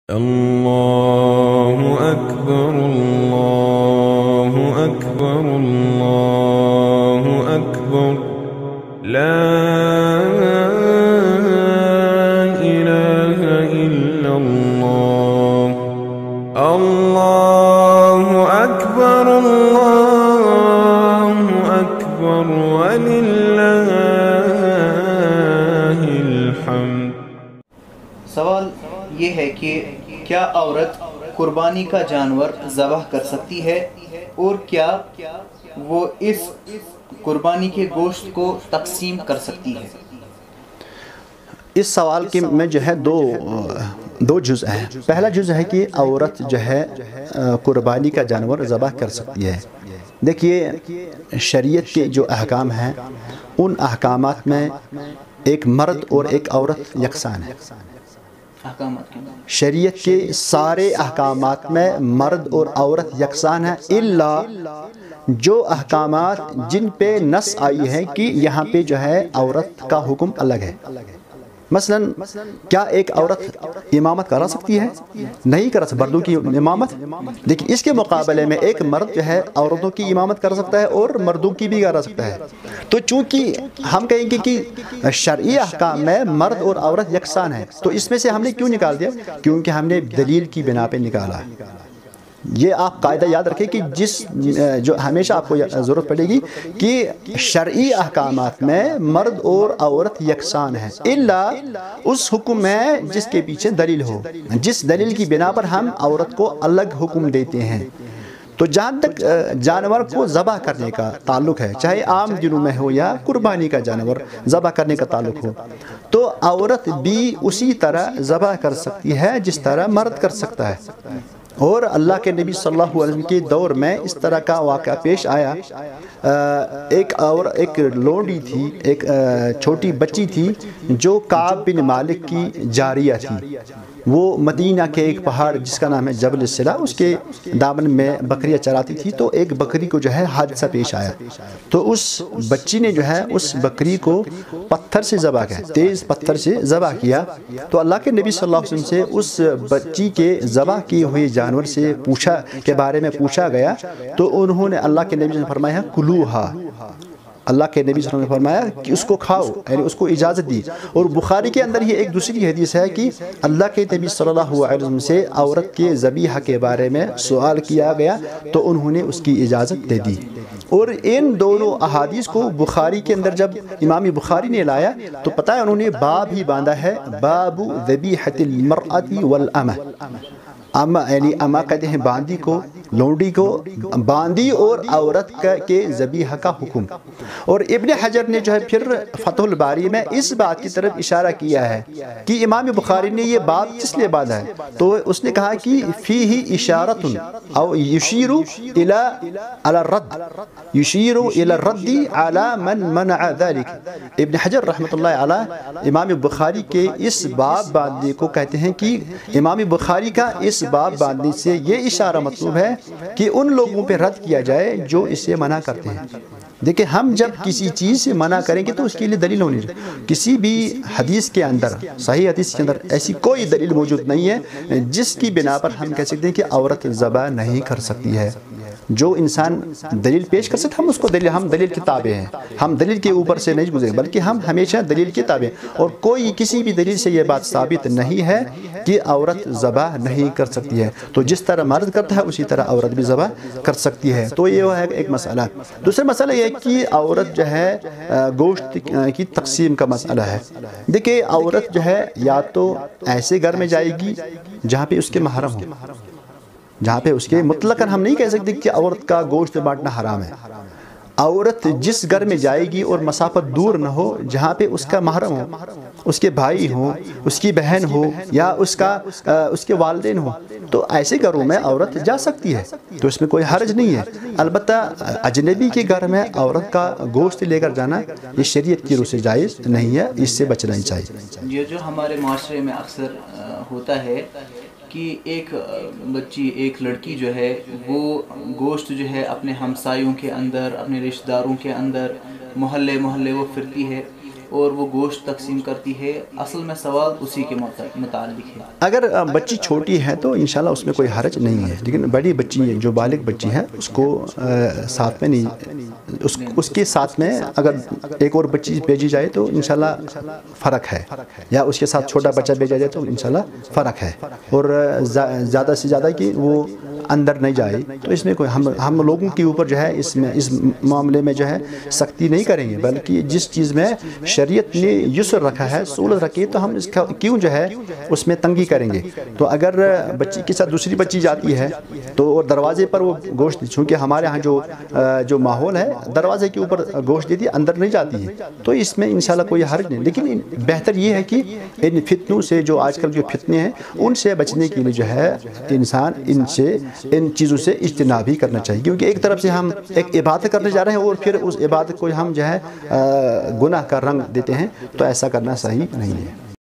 اللہ اکبر اللہ اکبر اللہ اکبر لا الہ الا اللہ اللہ اکبر وللہ الحمد۔ سوال یہ ہے کہ کیا عورت قربانی کا جانور ذبح کر سکتی ہے، اور کیا وہ اس قربانی کے گوشت کو تقسیم کر سکتی ہے؟ اس سوال کے میں جو ہے دو جزء ہیں۔ پہلا جزء ہے کہ عورت جو ہے قربانی کا جانور ذبح کر سکتی ہے۔ دیکھیے، شریعت کے جو احکام ہیں ان احکامات میں ایک مرد اور ایک عورت یکساں ہے۔ شریعت کے سارے احکامات میں مرد اور عورت یکساں ہیں، الا جو احکامات جن پہ نص آئی ہے کہ یہاں پہ جو ہے عورت کا حکم الگ ہے۔ مثلا کیا ایک عورت امامت کرا سکتی ہے؟ نہیں کرا سکتی، مردوں کی امامت۔ لیکن اس کے مقابلے میں ایک مرد جو ہے عورتوں کی امامت کر سکتا ہے اور مردوں کی بھی کرا سکتا ہے۔ تو چونکہ ہم کہیں گے کہ شرعی احکام میں مرد اور عورت یکساں ہیں، تو اس میں سے ہم نے کیوں نکال دیا؟ کیونکہ ہم نے دلیل کی بنا پہ نکالا۔ یہ آپ قاعدہ یاد رکھیں کہ جو ہمیشہ آپ کو ضرورت پڑے گی کہ شرعی احکامات میں مرد اور عورت یکساں ہیں، الا اس حکم میں جس کے پیچھے دلیل ہو، جس دلیل کی بنا پر ہم عورت کو الگ حکم دیتے ہیں۔ تو جہاں تک جانور کو ذبح کرنے کا تعلق ہے، چاہے عام دنوں میں ہو یا قربانی کا جانور ذبح کرنے کا تعلق ہو، تو عورت بھی اسی طرح ذبح کر سکتی ہے جس طرح مرد کر سکتا ہے۔ اور اللہ کے نبی صلی اللہ علیہ وسلم کے دور میں اس طرح کا واقعہ پیش آیا۔ ایک لونڈی تھی، ایک چھوٹی بچی تھی جو کعب بن مالک کی جاریہ تھی۔ وہ مدینہ کے ایک پہاڑ جس کا نام ہے جبل السلا، اس کے دامن میں بکریاں چراتی تھی۔ تو ایک بکری کو جو ہے حادثہ پیش آیا، تو اس بچی نے جو ہے اس بکری کو پتھر سے ذبح کیا، تیز پتھر سے ذبح کیا۔ تو اللہ کے نبی صلی اللہ علیہ وسلم سے اس بچی کے ذبح کیے ہوئے جانور سے کے بارے میں پوچھا گیا، تو انہوں نے اللہ کے نبی نے فرمایا کلوہا، اللہ کے نبی صلی اللہ علیہ وسلم نے فرمایا کہ اس کو کھاؤ، یعنی اس کو اجازت دی۔ اور بخاری کے اندر یہ ایک دوسری حدیث ہے کہ اللہ کے نبی صلی اللہ علیہ وسلم سے عورت کے ذبیحہ کے بارے میں سوال کیا گیا تو انہوں نے اس کی اجازت دے دی۔ اور ان دونوں احادیث کو بخاری کے اندر جب امام بخاری نے لایا تو پتہ ہے انہوں نے باب ہی باندھا ہے، باب ذبیحۃ المرأۃ والامہ۔ یعنی اما کہتے ہیں باندی کو، لونڈی کو، باندی اور عورت کے ذبیحہ کا حکم۔ اور ابن حجر نے جو ہے پھر فتح الباری میں اس بات کی طرف اشارہ کیا ہے کہ امام بخاری نے یہ بات کس لیے باندھا ہے، تو اس نے کہا کہ فیہ اشارۃ او یشیر الی الرد، یشیر الی الرد علی من منع ذلک۔ ابن حجر رحمۃ اللہ علیہ امام بخاری کے اس باب باندھنے کو کہتے ہیں کہ امام بخاری کا اس باب باندھنے سے یہ اشارہ مطلوب ہے کہ ان لوگوں پہ رد کیا جائے جو اسے منع کرتے ہیں۔ دیکھیں، ہم جب کسی چیز سے منع کریں گے تو اس کے لیے دلیل ہونی چاہیے۔ کسی بھی حدیث کے اندر، صحیح حدیث کے اندر ایسی کوئی دلیل موجود نہیں ہے جس کی بنا پر ہم کہہ سکتے ہیں کہ عورت ذبح نہیں کر سکتی ہے۔ جو انسان دلیل پیش کر سکتے ہم اس کو ہم دلیل کے تابع ہیں، ہم دلیل کے اوپر سے نہیں گزرے بلکہ ہم ہمیشہ دلیل کے تابع ہیں۔ اور کوئی کسی بھی دلیل سے یہ بات ثابت نہیں ہے کہ عورت ذبح نہیں کر سکتی ہے۔ تو جس طرح مرد کرتا ہے اسی طرح عورت بھی ذبح کر سکتی ہے۔ تو یہ ہے ایک مسئلہ۔ دوسرا مسئلہ یہ ہے کہ عورت جو ہے گوشت کی تقسیم کا مسئلہ ہے۔ دیکھیں، عورت جو ہے یا تو ایسے گھر میں جائے گی جہاں پہ اس کے محرم ہو، جہاں پہ اس کے مطلقاً ہم نہیں کہہ سکتے کہ عورت کا گوشت بانٹنا حرام ہے۔ عورت جس گھر میں جائے گی اور مسافت دور نہ ہو، جہاں پہ اس کا محرم ہو، اس کے بھائی ہو، اس کی بہن ہو یا اس کے والدین ہو، تو ایسے گھروں میں عورت جا سکتی ہے، تو اس میں کوئی حرج نہیں ہے۔ البتہ اجنبی کے گھر میں عورت کا گوشت لے کر جانا یہ شریعت کی روح سے جائز نہیں ہے، اس سے بچنا ہی چاہیے۔ یہ جو ہمارے معاشرے میں اکثر ہوتا ہے کہ ایک بچی، ایک لڑکی جو ہے وہ گوشت جو ہے اپنے ہمسایوں کے اندر، اپنے رشتہ داروں کے اندر، محلے وہ پھرتی ہے، اور وہ گوشت تقسیم کرتی ہے، اصل میں سوال اسی کے متعلق ہے۔ اگر بچی چھوٹی ہے تو انشاءاللہ اس میں کوئی حرج نہیں ہے، لیکن بڑی بچی جو بالغ بچی ہے اس کو ساتھ میں نہیں، اس کے ساتھ میں اگر ایک اور بچی بھیجی جائے تو انشاءاللہ فرق ہے، یا اس کے ساتھ چھوٹا بچہ بھیجا جائے تو انشاءاللہ فرق ہے، اور زیادہ سے زیادہ کہ وہ اندر نہیں جائے، تو اس میں کوئی ہم لوگوں کے اوپر جو ہے اس معاملے میں جو ہے سختی نہیں کریں گے، بلکہ جس چیز میں شریعت نے یسر رکھا ہے، سہولت رکھی ہے، تو ہم اس کا کیوں جو ہے اس میں تنگی کریں گے۔ تو اگر بچی کے ساتھ دوسری بچی جاتی ہے تو دروازے پر وہ گوشت، چونکہ ہمارے ہاں جو ماحول ہے دروازے کے اوپر گوشت دیتی ہے، اندر نہیں جاتی ہے، تو اس میں انشاءاللہ کوئی حرج نہیں، لیکن بہتر یہ ہے کہ ان فتنوں سے، جو آج کل جو فتنے ہیں ان سے بچنے کے لیے جو ہے انسان ان چیزوں سے اجتناب بھی کرنا چاہیے، کیونکہ ایک طرف سے ہم ایک عبادت کرنے جا رہے ہیں اور پھر اس عبادت کو ہم جو ہے گناہ کا رنگ دیتے ہیں، تو ایسا کرنا صحیح نہیں ہے۔